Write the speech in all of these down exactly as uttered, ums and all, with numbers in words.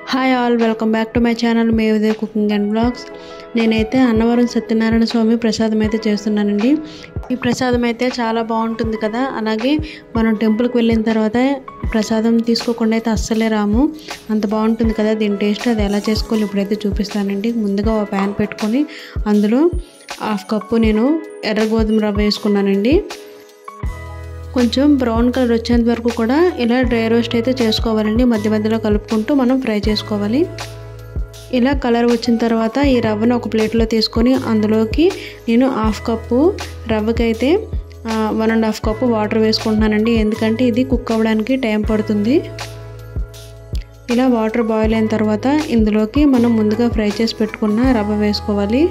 Hi all, welcome back to my channel మేవిదే cooking and blogs. నేనైతే అన్నవరం సత్యనారాయణ స్వామి ప్రసాదం అయితే చేస్తున్నానండి. ఈ ప్రసాదం అయితే చాలా బాగుంటుంది కదా. అలాగే మనం టెంపుల్కి వెళ్ళిన తర్వాత ప్రసాదం తీసుకోకుండా అయితే అస్సలే రాము, అంత బాగుంటుంది కదా దీని టేస్ట్. అది ఎలా చేసుకోవాలి ఇప్పుడైతే చూపిస్తానండి. ముందుగా ఒక ప్యాన్ పెట్టుకొని అందులో హాఫ్ కప్పు నేను ఎర్ర గోధుమ రవ్వ వేసుకున్నానండి. కొంచెం బ్రౌన్ కలర్ వచ్చేంత వరకు కూడా ఇలా డ్రై రోస్ట్ అయితే చేసుకోవాలండి. మధ్య మధ్యలో కలుపుకుంటూ మనం ఫ్రై చేసుకోవాలి. ఇలా కలర్ వచ్చిన తర్వాత ఈ రవ్వను ఒక ప్లేట్లో తీసుకొని అందులోకి నేను హాఫ్ కప్పు రవ్వకి అయితే one and half cup water వేసుకుంటున్నానండి. ఎందుకంటే ఇది కుక్ అవ్వడానికి టైం పడుతుంది. ఇలా వాటర్ బాయిల్ అయిన తర్వాత ఇందులోకి మనం ముందుగా ఫ్రై చేసి పెట్టుకున్న రవ్వ వేసుకోవాలి.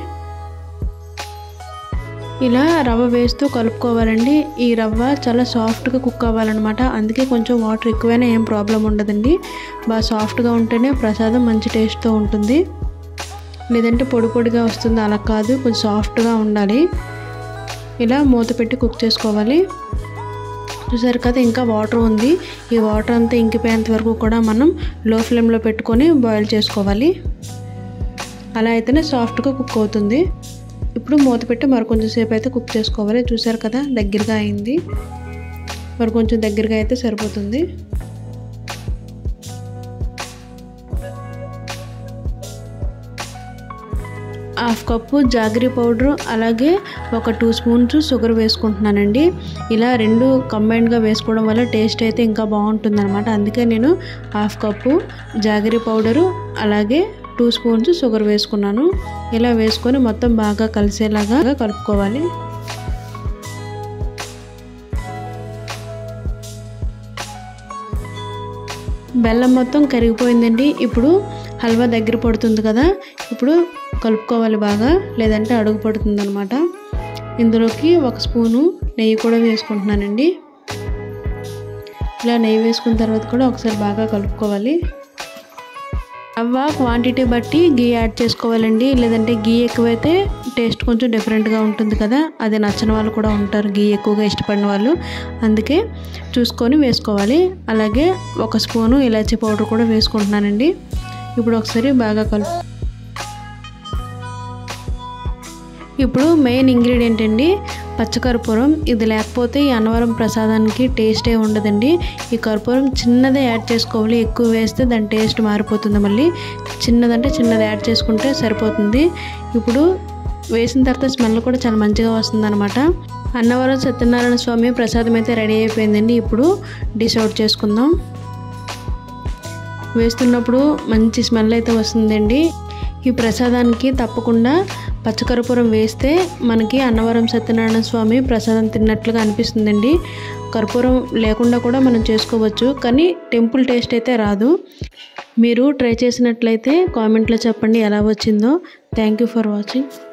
ఇలా రవ్వ వేస్తూ కలుపుకోవాలండి. ఈ రవ్వ చాలా సాఫ్ట్గా కుక్ అవ్వాలన్నమాట. అందుకే కొంచెం వాటర్ ఎక్కువైనా ఏం ప్రాబ్లం ఉండదండి. బాగా సాఫ్ట్గా ఉంటేనే ప్రసాదం మంచి టేస్ట్తో ఉంటుంది, లేదంటే పొడి పొడిగా వస్తుంది. అలా కాదు, కొంచెం సాఫ్ట్గా ఉండాలి. ఇలా మూత పెట్టి కుక్ చేసుకోవాలి. చూసారు కదా, ఇంకా వాటర్ ఉంది. ఈ వాటర్ అంతా ఇంకిపోయేంత వరకు కూడా మనం లో ఫ్లేమ్లో పెట్టుకొని బాయిల్ చేసుకోవాలి. అలా అయితేనే సాఫ్ట్గా కుక్ అవుతుంది. ఇప్పుడు మూత పెట్టి మరి కొంచెం సేపు అయితే కుక్ చేసుకోవాలి. చూసారు కదా, దగ్గరగా అయింది. మరి కొంచెం దగ్గరగా అయితే సరిపోతుంది. హాఫ్ కప్పు జాగరీ పౌడరు అలాగే ఒక టూ స్పూన్స్ షుగర్ వేసుకుంటున్నానండి. ఇలా రెండు కంబైన్డ్గా వేసుకోవడం వల్ల టేస్ట్ అయితే ఇంకా బాగుంటుంది అనమాట. అందుకే నేను హాఫ్ కప్పు జాగరీ పౌడరు అలాగే టూ స్పూన్స్ షుగర్ వేసుకున్నాను. ఇలా వేసుకొని మొత్తం బాగా కలిసేలాగా కలుపుకోవాలి. బెల్లం మొత్తం కరిగిపోయిందండి. ఇప్పుడు హల్వా దగ్గర పడుతుంది కదా, ఇప్పుడు కలుపుకోవాలి బాగా, లేదంటే అడుగు పడుతుంది అనమాట. ఇందులోకి ఒక స్పూను నెయ్యి కూడా వేసుకుంటున్నానండి. ఇలా నెయ్యి వేసుకున్న తర్వాత కూడా ఒకసారి బాగా కలుపుకోవాలి. రవ్వ క్వాంటిటీ బట్టి గీ యాడ్ చేసుకోవాలండి, లేదంటే గీ ఎక్కువైతే టేస్ట్ కొంచెం డిఫరెంట్గా ఉంటుంది కదా. అది నచ్చని వాళ్ళు కూడా ఉంటారు, గీ ఎక్కువగా ఇష్టపడిన వాళ్ళు. అందుకే చూసుకొని వేసుకోవాలి. అలాగే ఒక స్పూను ఇలాచీ పౌడర్ కూడా వేసుకుంటున్నానండి. ఇప్పుడు ఒకసారి బాగా కలుపు. ఇప్పుడు మెయిన్ ఇంగ్రీడియంట్ అండి పచ్చకర్పూరం. ఇది లేకపోతే ఈ అన్నవరం ప్రసాదానికి టేస్టే ఉండదండి. ఈ కర్పూరం చిన్నదే యాడ్ చేసుకోవాలి, ఎక్కువ వేస్తే దాని టేస్ట్ మారిపోతుంది. మళ్ళీ చిన్నదంటే చిన్నది యాడ్ చేసుకుంటే సరిపోతుంది. ఇప్పుడు వేసిన తర్వాత స్మెల్ కూడా చాలా మంచిగా వస్తుంది అనమాట. అన్నవరం సత్యనారాయణ స్వామి ప్రసాదం అయితే రెడీ అయిపోయిందండి. ఇప్పుడు డిష్ అవుట్ చేసుకుందాం. వేస్తున్నప్పుడు మంచి స్మెల్ అయితే వస్తుందండి. ఈ ప్రసాదానికి తప్పకుండా పచ్చకర్పూరం వేస్తే మనకి అన్నవరం సత్యనారాయణ స్వామి ప్రసాదం తిన్నట్లుగా అనిపిస్తుందండి. కర్పూరం లేకుండా కూడా మనం చేసుకోవచ్చు, కానీ టెంపుల్ టేస్ట్ అయితే రాదు. మీరు ట్రై చేసినట్లయితే కామెంట్లో చెప్పండి ఎలా వచ్చిందో. Thank you for watching.